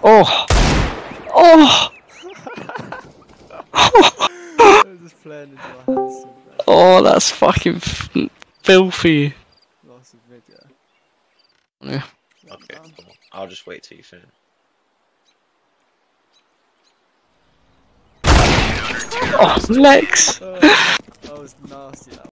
Oh! Oh! I was just playing into my hands. Oh, that's fucking filthy. Lost a video. Yeah. Okay, cool. I'll just wait till you finish. Oh, Lex! That was nasty.